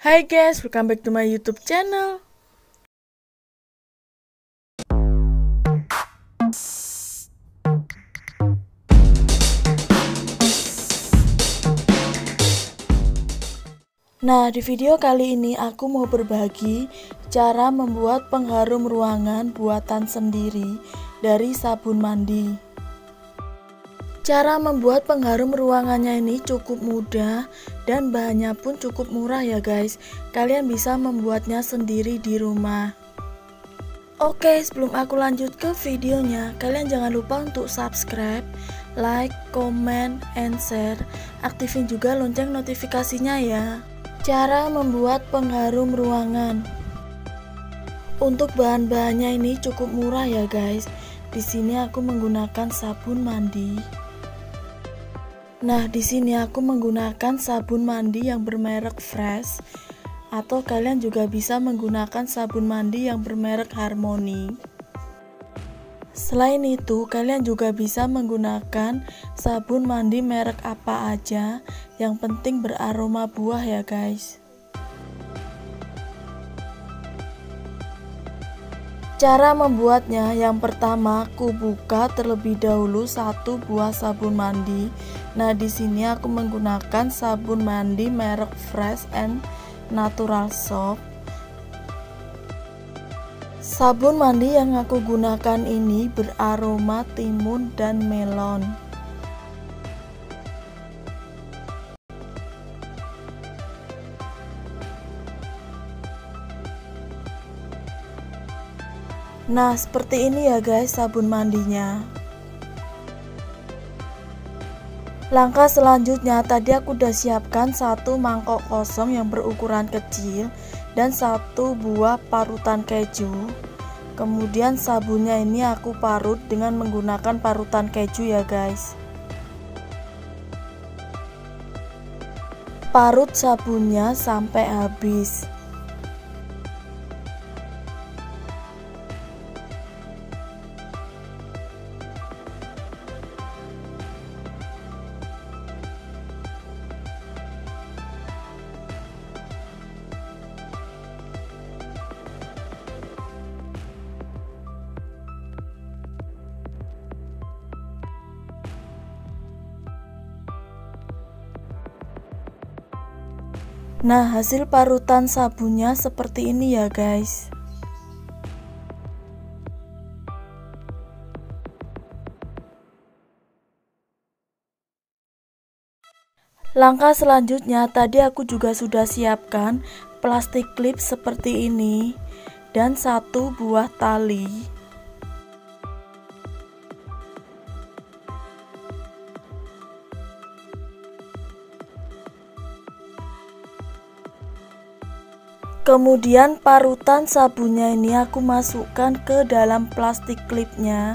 Hai guys, welcome back to my YouTube channel. Nah, di video kali ini aku mau berbagi cara membuat pengharum ruangan buatan sendiri dari sabun mandi. Cara membuat pengharum ruangannya ini cukup mudah dan bahannya pun cukup murah ya guys. Kalian bisa membuatnya sendiri di rumah. Oke, sebelum aku lanjut ke videonya, kalian jangan lupa untuk subscribe, like, comment, and share. Aktifin juga lonceng notifikasinya ya. Cara membuat pengharum ruangan. Untuk bahan-bahannya ini cukup murah ya guys. Di sini aku menggunakan sabun mandi. Nah, di sini aku menggunakan sabun mandi yang bermerek Fresh, atau kalian juga bisa menggunakan sabun mandi yang bermerek Harmony. Selain itu, kalian juga bisa menggunakan sabun mandi merek apa aja, yang penting beraroma buah ya guys. Cara membuatnya, yang pertama aku buka terlebih dahulu satu buah sabun mandi. Nah, di sini aku menggunakan sabun mandi merek Fresh and Natural Soap. Sabun mandi yang aku gunakan ini beraroma timun dan melon. Nah, seperti ini ya guys sabun mandinya. Langkah selanjutnya, tadi aku udah siapkan satu mangkok kosong yang berukuran kecil dan satu buah parutan keju. Kemudian sabunnya ini aku parut dengan menggunakan parutan keju ya guys. Parut sabunnya sampai habis. Nah, hasil parutan sabunnya seperti ini ya guys. Langkah selanjutnya, tadi aku juga sudah siapkan plastik klip seperti ini dan satu buah tali. Kemudian parutan sabunnya ini aku masukkan ke dalam plastik klipnya.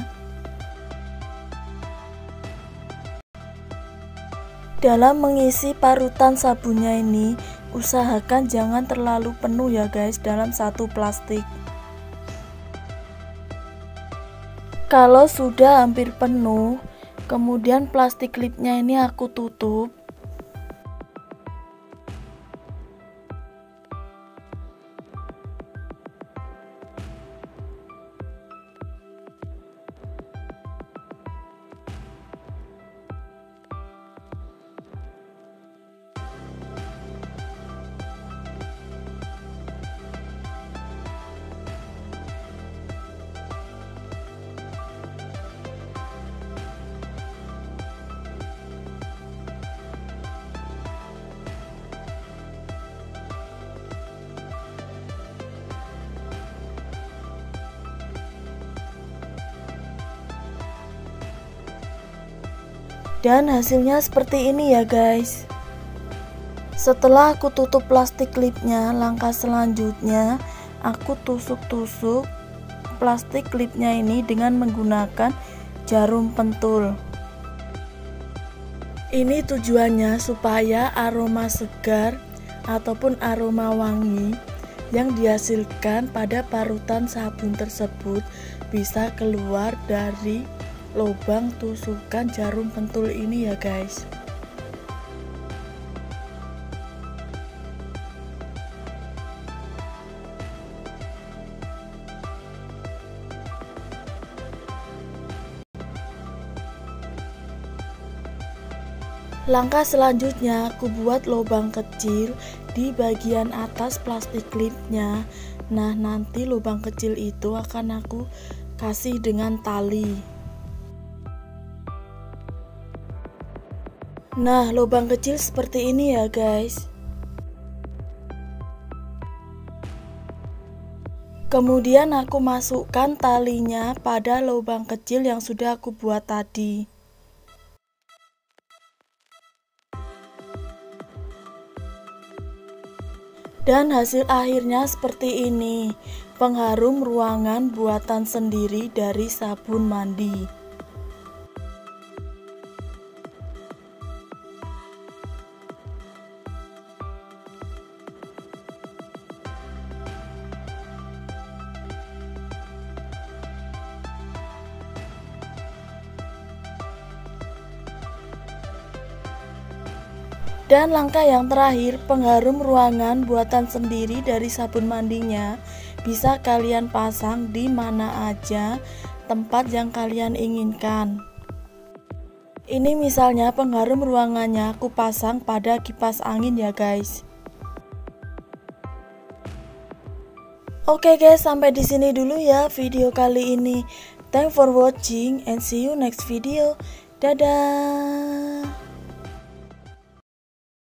Dalam mengisi parutan sabunnya ini, usahakan jangan terlalu penuh ya guys dalam satu plastik. Kalau sudah hampir penuh, kemudian plastik klipnya ini aku tutup. Dan hasilnya seperti ini ya guys. Setelah aku tutup plastik klipnya, langkah selanjutnya aku tusuk-tusuk plastik klipnya ini dengan menggunakan jarum pentul. Ini tujuannya supaya aroma segar ataupun aroma wangi yang dihasilkan pada parutan sabun tersebut bisa keluar dari lubang tusukan jarum pentul ini ya guys. Langkah selanjutnya aku buat lubang kecil di bagian atas plastik klipnya. Nah, nanti lubang kecil itu akan aku kasih dengan tali. Nah, lubang kecil seperti ini ya guys. Kemudian aku masukkan talinya pada lubang kecil yang sudah aku buat tadi. Dan hasil akhirnya seperti ini, pengharum ruangan buatan sendiri dari sabun mandi. Dan langkah yang terakhir, pengharum ruangan buatan sendiri dari sabun mandinya bisa kalian pasang di mana aja tempat yang kalian inginkan. Ini misalnya pengharum ruangannya aku pasang pada kipas angin ya guys. Oke guys, sampai di sini dulu ya video kali ini. Thanks for watching and see you next video. Dadah.